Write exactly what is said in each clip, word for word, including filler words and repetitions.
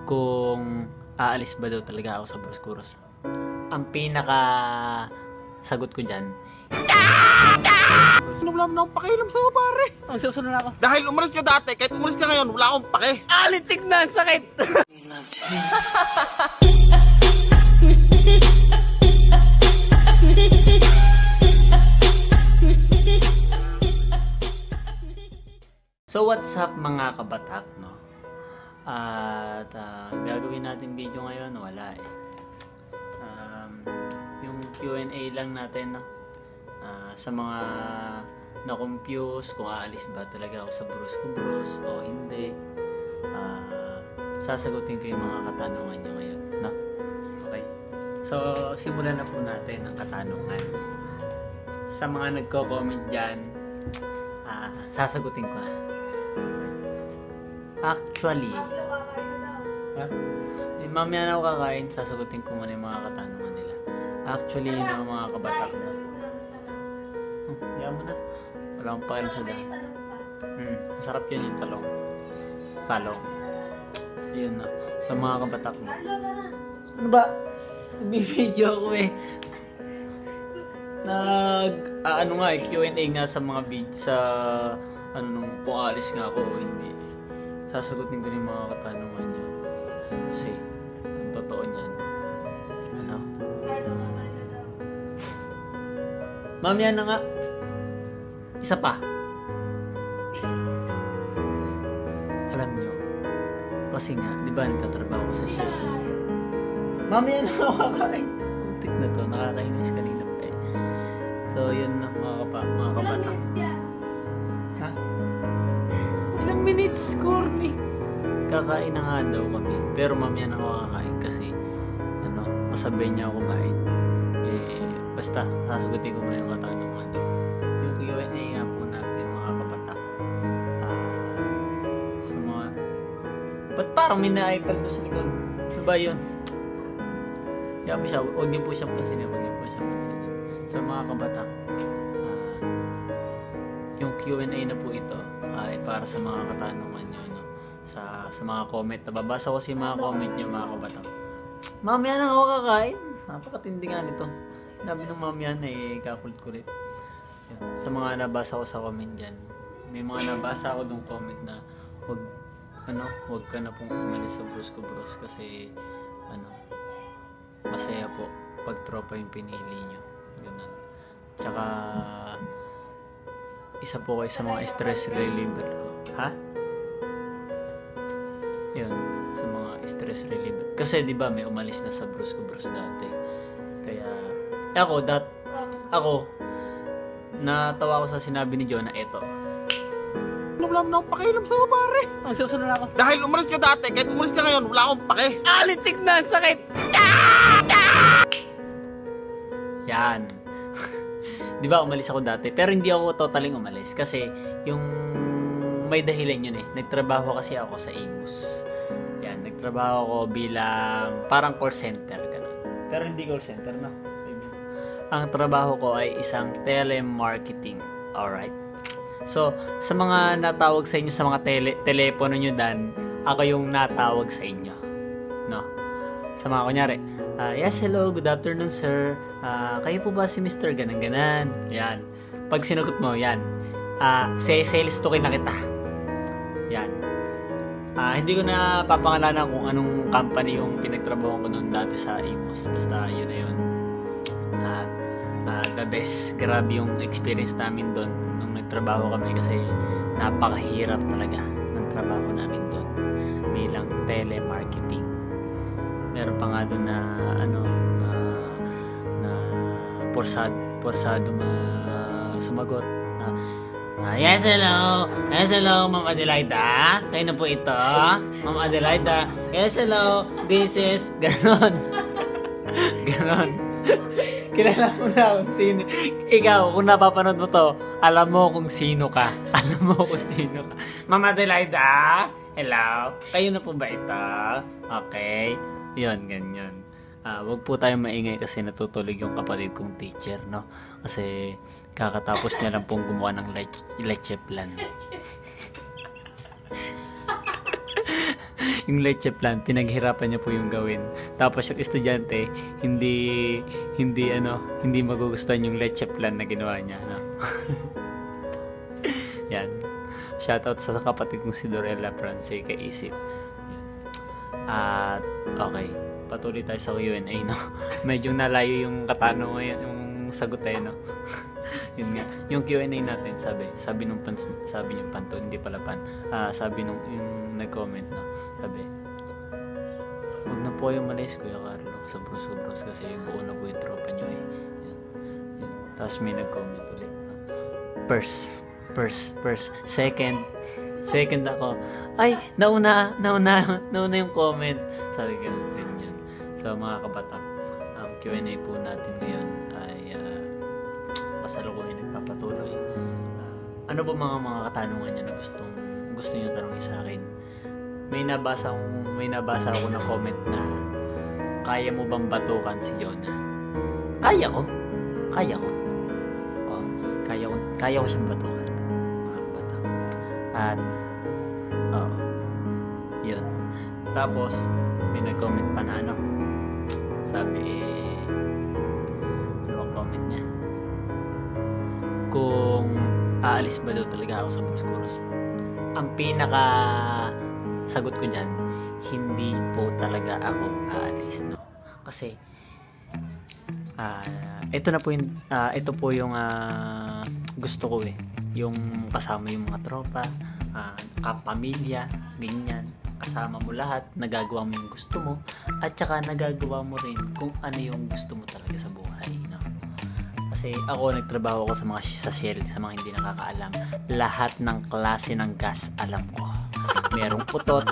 kung aalis ba daw talaga ako sa Bruscuros. Ang pinaka sagot ko dyan, Ano wala mo na akong pakialam sa'yo, pare? ang susunod na ako. Dahil umalis ka dati, kahit umalis ka ngayon, wala akong pake. Alitik na, sakit! So what's up mga kabatak, no? At uh, gagawin natin video ngayon, wala eh. Um, yung Q and A lang natin, no? Uh, sa mga na-confuse kung aalis ba talaga ako sa Brusco Bros o hindi, uh, sasagutin ko yung mga katanungan nyo ngayon, no? Okay. So simulan na po natin ang katanungan. Sa mga nagko-comment dyan, uh, sasagutin ko na. Actually, ha? Eh, mamaya na ako kakain, sasagutin ko muna yung mga katanungan nila. Actually, yun ang mga kabatak na. Hmm, yan mo na. Wala akong pakialam sa dahil. Hmm, masarap yun yung talong. Talong. Yun na. Sa mga kabatak mo. Ano ba? Nag-video ako eh. Nag, ah, ano nga eh, Q and A nga sa mga video, sa, ano nung, kung alis nga ako o hindi. Sasagutin ko yung mga katanungan niyo. Kasi, ang totoo niyan. Ano? Ma'am, yan na nga. Isa pa. Alam niyo, kasi nga, di ba nagtatrabaho ko sa Shell? Ma'am, yan na ako kakain. Utik na to, nakakainis kanina pa eh. So, yun na mga kapa, mga kabata. Ha? Ilang minutes, corny. Kakain na nga daw kami. Pero mamaya na ako kakain kasi ano, masabay niya ako kumain. Eh, basta, sasagutin ko muna yung katanungan niyo. Yung Q and A nga po natin, mga kapatak. Uh, sa mga... Ba't parang may na-iPad doon sa likod? Ano ba yun? Yabi siya, huwag niyo po siyang pansinin, huwag niyo po siyang pansinin. Sa mga kabatak, uh, yung Q and A na po ito ay para sa mga katanungan nyo, no? Sa, sa mga comment. Nababasa ko si mga comment nyo, mga kabatang. Mamaya na ako kakain. Napakatindi nga nito. Sinabi ng mamaya na eh, kakulit-kulit. Sa mga nabasa ko sa comment dyan, may mga nabasa ako dong comment na wag, ano, wag ka na pong umalis sa Brusco Bros kasi ano, masaya po pag tropa yung pinili nyo. Ganun. Tsaka isa po kayo sa mga stress reliever ko. Ha? Yun, sa mga stress reliever. Kasi di ba may umalis na sa Brusco Bros dati. Kaya, ako, dat, ako, natawa ko sa sinabi ni John na eto. Ano wala mo na akong pakialam sa'yo, pare? Ang susunod na ako. Dahil umalis ka dati, kahit umalis ka ngayon, wala akong pake. Alitik na, sakit! Yan. Di ba umalis ako dati? Pero hindi ako totaling umalis. Kasi yung may dahilan yun eh. Nagtrabaho kasi ako sa Imus. Yan, nagtrabaho ako bilang parang call center. Ganun. Pero hindi call center, no? Ang trabaho ko ay isang telemarketing. Alright? So, sa mga natawag sa inyo sa mga tele telepono nyo dan, ako yung natawag sa inyo. No? Sa mga kunyari, uh, yes, hello, good afternoon, sir. Uh, kayo po ba si Mister Ganan-ganan? Yan. Pag sinugot mo, yan. Uh, sales token na kita. Yan. Uh, hindi ko na papangalanan kung anong company yung pinagtrabaho ko noon dati sa Imus. Basta yun na yun. At uh, the best. Grabe yung experience namin doon nung nagtrabaho kami kasi napakahirap talaga ng trabaho namin doon bilang telemarketing. Meron pa nga doon na ano uh, na porsado porsado ma sumagot na uh, yes hello yes hello Ma'am Adelaida, kayo na po ito Ma'am Adelaida, yes hello this is ganon ganon. Kilala mo na kung sino ikaw, kung napapanood mo to, alam mo kung sino ka alam mo kung sino ka Ma'am Adelaida, hello, kayo na po ba ito? Okay. Yun, ganyan. Uh, wag po tayong maingay kasi natutulog yung kapatid kong teacher, no? Kasi kakatapos niya lang pong gumawa ng leche, leche plan. yung leche plan, pinaghirapan niya po yung gawin. Tapos yung estudyante, hindi, hindi, ano, hindi magugustuhan yung leche plan na ginawa niya. No? Yan. Shoutout sa kapatid kong si Dorella France kay Isip. At, okay. Patuloy tayo sa Q and A, no? Medyo nalayo yung katanong ngayon, yung sagot eh, no? Yun nga. Yung Q and A natin, sabi, sabi nung pan, sabi nung panto, hindi pala pan, ah, sabi nung, yung nag-comment, no? Sabi, huwag na po yung malis, Kuya Carlo, sa Bros-Bros, kasi buo na po yung tropa nyo, eh. Yun. Yun. Tapos may nag-comment ulit, no? Purse. Purse. Purse. Second. Second ako. Ay, nauna, nauna, nauna yung comment. Sabi ko, ganyan. So, mga kabatak, um, Q and A po natin ngayon ay uh, kasalukuyan nagpapatuloy. Uh, ano ba mga mga katanungan niya na gustong, gusto niyo tanongin sa akin? May nabasa akong, may nabasa ako na comment na kaya mo bang batukan si Jonah? Kaya ko. Kaya ko. Oh, kaya ko, kaya ko siyang batukan. Mga kabatak. At, oo. Yun. Tapos, may nag-comment pa na ano. Sabi, eh, ano ang comment niya? Kung aalis ba daw talaga ako sa Bros-Bros? Ang pinaka sagot ko dyan, hindi po talaga ako aalis, no? Kasi, ah, uh, ito na po yung, uh, ito po yung uh, gusto ko eh. Yung kasama yung mga tropa, uh, kapamilya, ganyan. Kasama mo lahat, nagagawa mo yung gusto mo, at saka nagagawa mo rin kung ano yung gusto mo talaga sa buhay, no? Kasi ako, nagtrabaho ako sa mga sa Shell, sa mga hindi nakakaalam. Lahat ng klase ng gas, alam ko. Merong putot,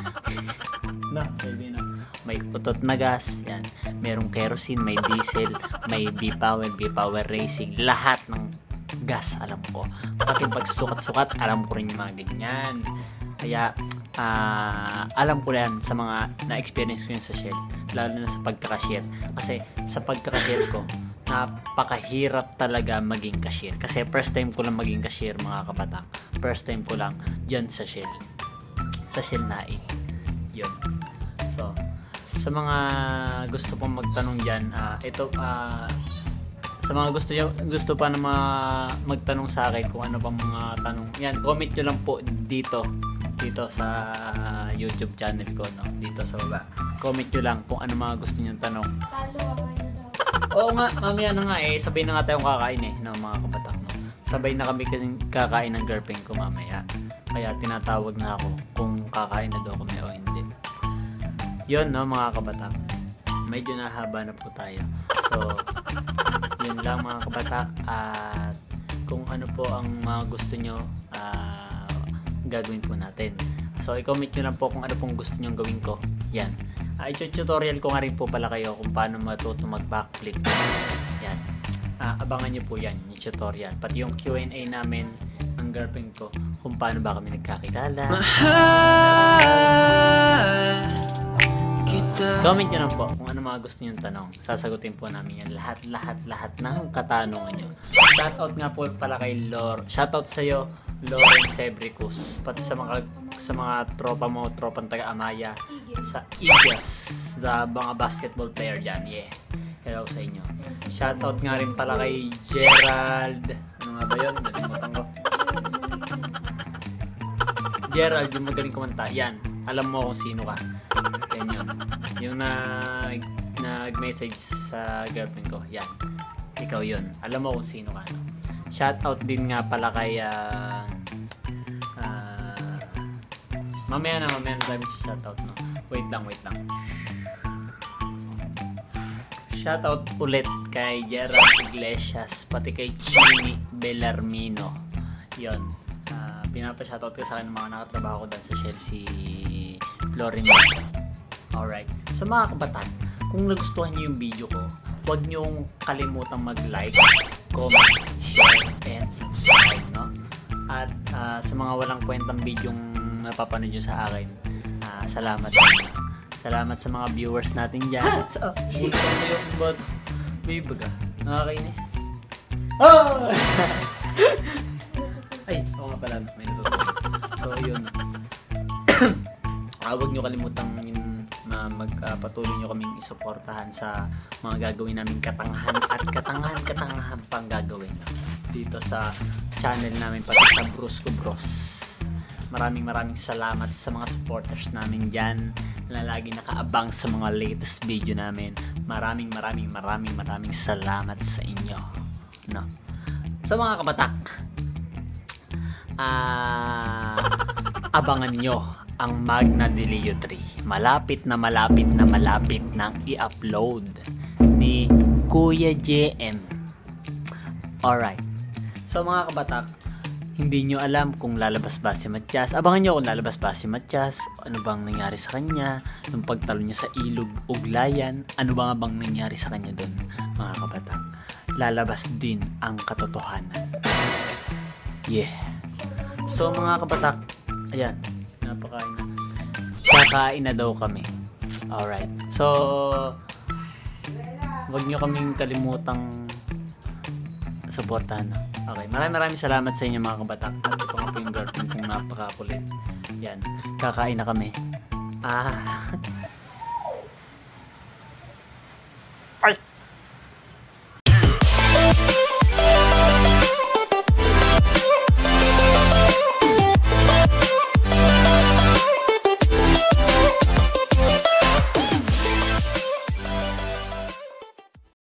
no, baby, no? May putot na gas, yan. Merong kerosene, may diesel, may B-Power, B-Power Racing, lahat ng gas, alam ko. Pati pagsukat-sukat, alam ko rin yung mga ganyan. Kaya, uh, alam ko yan sa mga na-experience ko yun sa Shell, lalo na sa pagka-cashier. Kasi sa pagka-cashier ko, napakahirap talaga maging cashier. Kasi first time ko lang maging cashier, mga kabatak. First time ko lang dyan sa Shell. Sa Shell Nai. Yun. So, sa mga gusto pong magtanong dyan, uh, ito, uh, sa mga gusto nyo, gusto pa na mga magtanong sa akin kung ano pa mga tanong, yan, comment nyo lang po dito dito sa YouTube channel ko, no? Dito sa baba. Comment nyo lang kung ano mga gusto nyo tanong. Oo nga, mamaya na nga eh. Sabay na nga tayong kakain eh, no, mga kabatak, no? Sabay na kami kakain ng girlfriend ko mamaya. Kaya tinatawag na ako kung kakain na daw kami o hindi. Yun, no, mga kabatak. Medyo nahaba na po tayo. So, yun lang, mga kabatak. At kung ano po ang mga gusto nyo, ah, gagawin po natin. So, i-comment nyo lang po kung ano pong gusto nyo gawin ko. Yan. Uh, i-tutorial ko nga rin po pala kayo kung paano matuto mag-backflip. Yan. Uh, abangan nyo po yan, yung tutorial. Pati yung Q and A namin ng girlfriend ko kung paano ba kami nagkakilala. Comment nyo lang po kung ano mga gusto nyo tanong. Sasagutin po namin yan. Lahat, lahat, lahat ng katanungan nyo. Shoutout nga po pala kay Lor. Shoutout sa'yo, Lauren Sebricus, pati sa mga sa mga tropa mo, tropang taga-Amaya, sa Eagles, sa mga basketball player dyan, yeah. Hello sa inyo. Shoutout nga rin pala kay Gerald, ano nga ba yun? Nalimutan ko. Gerald, yung magaling kumanta, yan. Alam mo kung sino ka. Yan yun. Yung na, nag-message sa girlfriend ko, yan. Ikaw yun. Alam mo kung sino ka, no? Shoutout din nga pala kay uh, uh, mamaya na, mamaya na tayo shoutout, no? Wait lang, wait lang. Shoutout ulit kay Gerald Iglesias, pati kay Chini Bellarmino. Yun. Uh, pinapa-shoutout ko sa akin ng mga nakatrabaho ko dahil sa Shell, si Florimino. Alright. Sa mga kabataan, kung nagustuhan niyo yung video ko, huwag niyong kalimutang mag-like, comment, share, and subscribe, no? At uh, sa mga walang kwentang video yung napapanood nyo sa akin, uh, salamat sa inyo. Salamat sa mga viewers natin dyan. What's up? Bulit ako sa'yo. Ba't? Babe, baga. Nakakainis. Oh! Ay, oo nga pala. May natutulog. So, yun. uh, huwag nyo kalimutang yung na magpatuloy uh, nyo kaming isuportahan sa mga gagawin namin katangahan at katangahan-katangahan pang gagawin dito sa channel namin pati sa Brusco Bros. Maraming maraming salamat sa mga supporters namin dyan na lagi nakaabang sa mga latest video namin. Maraming maraming maraming maraming salamat sa inyo. No? Sa mga kabatak, ah, uh, abangan nyo ang Magna de Leo three. Malapit na malapit na malapit nang i-upload ni Kuya J M. Alright. So mga kabatak, hindi nyo alam kung lalabas ba si Matias. Abangan nyo kung lalabas ba si Matias. Ano bang nangyari sa kanya? Nung pagtalo niya sa ilog uglayan, ano ba nga bang nangyari sa kanya doon, mga kabatak? Lalabas din ang katotohanan. Yeah. So mga kabatak, ayan, napakain na. Kakain na daw kami. Alright. So, wag nyo kaming kalimutang supportahan. Okay. Maraming maraming salamat sa inyo mga kabatak. At ito nga po yung girlfriend kong napakakulit. Yan. Kakain na kami. Ah.